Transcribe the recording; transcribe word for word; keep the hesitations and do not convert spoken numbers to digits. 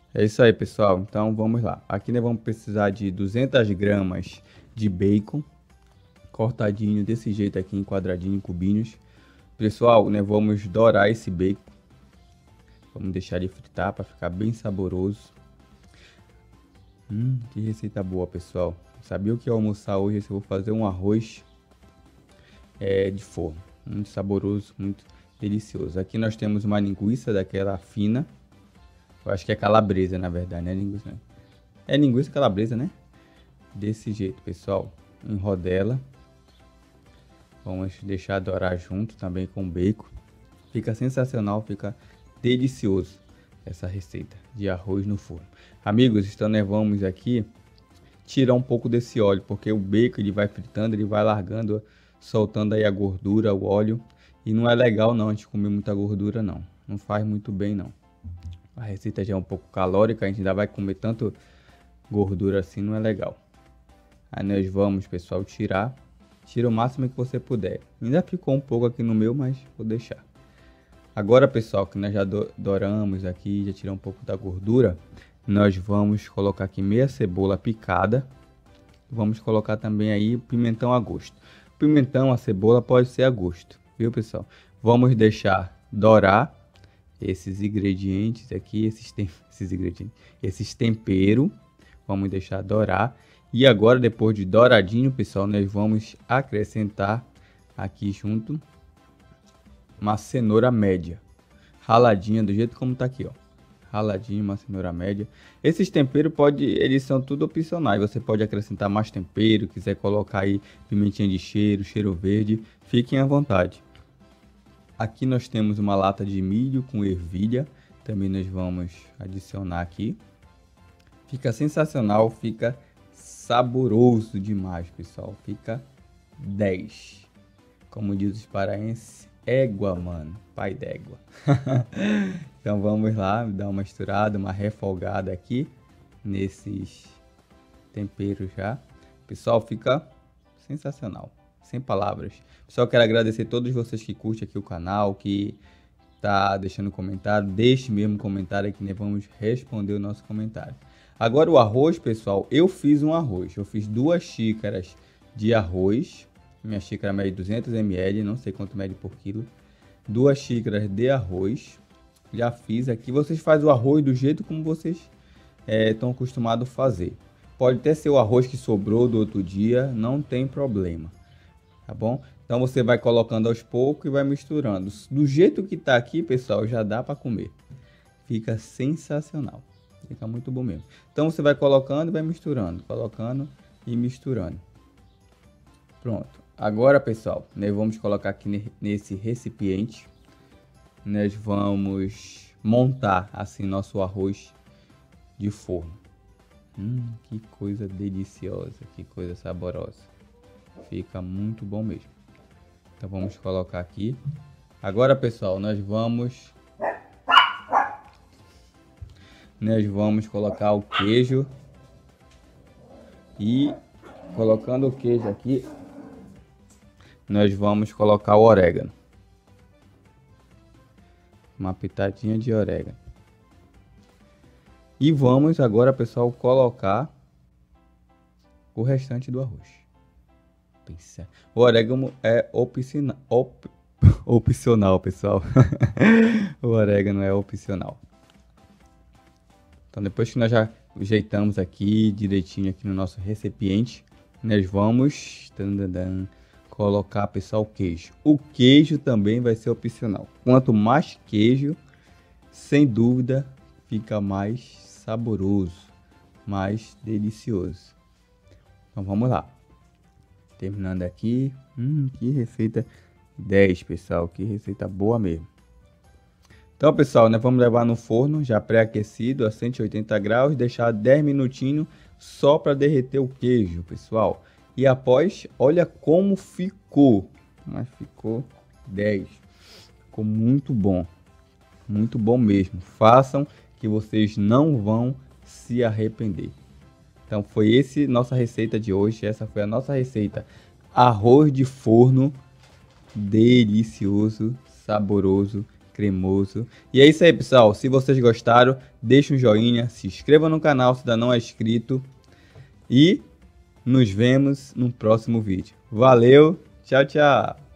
É isso aí, pessoal. Então vamos lá. Aqui nós vamos precisar de duzentas gramas de bacon, cortadinho desse jeito aqui em quadradinho, em cubinhos. Pessoal, né, vamos dourar esse bacon. Vamos deixar ele fritar para ficar bem saboroso. Hum, que receita boa, pessoal. Sabia o que eu almoçar hoje? Eu vou fazer um arroz é, de forno. Muito saboroso, muito delicioso. Aqui nós temos uma linguiça daquela fina. Eu acho que é calabresa, na verdade, né? Linguiça, né? É linguiça calabresa, né? Desse jeito, pessoal. Em rodela. Vamos deixar dourar junto também com o bacon. Fica sensacional, fica delicioso essa receita de arroz no forno. Amigos, então nós vamos aqui tirar um pouco desse óleo, porque o bacon ele vai fritando, ele vai largando, soltando aí a gordura, o óleo. E não é legal não a gente comer muita gordura não. Não faz muito bem não. A receita já é um pouco calórica, a gente ainda vai comer tanto gordura assim, não é legal. Aí nós vamos, pessoal, tirar. Tira o máximo que você puder. Ainda ficou um pouco aqui no meu, mas vou deixar. Agora, pessoal, que nós já douramos aqui, já tirou um pouco da gordura, nós vamos colocar aqui meia cebola picada. Vamos colocar também aí pimentão a gosto. Pimentão, a cebola pode ser a gosto, viu, pessoal? Vamos deixar dourar esses ingredientes aqui, esses, tem, esses ingredientes, esses temperos. Vamos deixar dourar. E agora, depois de douradinho, pessoal, nós vamos acrescentar aqui junto uma cenoura média, raladinha do jeito como tá aqui, ó. Raladinho, uma cenoura média. Esses temperos pode, eles são tudo opcionais. Você pode acrescentar mais tempero, quiser colocar aí pimentinha de cheiro, cheiro verde, fiquem à vontade. Aqui nós temos uma lata de milho com ervilha, também nós vamos adicionar aqui. Fica sensacional, fica saboroso demais, pessoal. Fica dez. Como diz os paraenses, égua, mano. Pai d'égua. Então vamos lá, dar uma misturada, uma refogada aqui nesses temperos já. Pessoal, fica sensacional. Sem palavras. Pessoal, quero agradecer a todos vocês que curtem aqui o canal, que tá deixando comentário. Deixe mesmo comentário aqui, né? Vamos responder o nosso comentário. Agora o arroz, pessoal, eu fiz um arroz. Eu fiz duas xícaras de arroz. Minha xícara mede duzentos mililitros, não sei quanto mede por quilo. Duas xícaras de arroz. Já fiz aqui. Vocês fazem o arroz do jeito como vocês estão é, acostumados a fazer. Pode até ser o arroz que sobrou do outro dia, não tem problema. Tá bom? Então você vai colocando aos poucos e vai misturando. Do jeito que tá aqui, pessoal, já dá para comer. Fica sensacional. Fica muito bom mesmo. Então você vai colocando e vai misturando. Colocando e misturando. Pronto. Agora, pessoal, nós vamos colocar aqui nesse recipiente. Nós vamos montar assim nosso arroz de forno. Hum, que coisa deliciosa, que coisa saborosa. Fica muito bom mesmo. Então vamos colocar aqui. Agora, pessoal, nós vamos... Nós vamos colocar o queijo. E colocando o queijo aqui, nós vamos colocar o orégano. Uma pitadinha de orégano. E vamos agora, pessoal, colocar o restante do arroz. O orégano é opcional, op, opcional, pessoal. O orégano é opcional. Então, depois que nós já ajeitamos aqui direitinho aqui no nosso recipiente, nós vamos tandadam, colocar, pessoal, o queijo. O queijo também vai ser opcional. Quanto mais queijo, sem dúvida, fica mais saboroso, mais delicioso. Então, vamos lá. Terminando aqui. Hum, que receita dez, pessoal. Que receita boa mesmo. Então, pessoal, nós vamos levar no forno já pré-aquecido a cento e oitenta graus, deixar dez minutinhos só para derreter o queijo, pessoal. E após, olha como ficou. Mas ficou dez. Ficou muito bom. Muito bom mesmo. Façam que vocês não vão se arrepender. Então foi esse nossa receita de hoje. Essa foi a nossa receita. Arroz de forno delicioso, saboroso, cremoso. E é isso aí, pessoal. Se vocês gostaram, deixa um joinha, se inscreva no canal se ainda não é inscrito. E nos vemos no próximo vídeo. Valeu, tchau, tchau.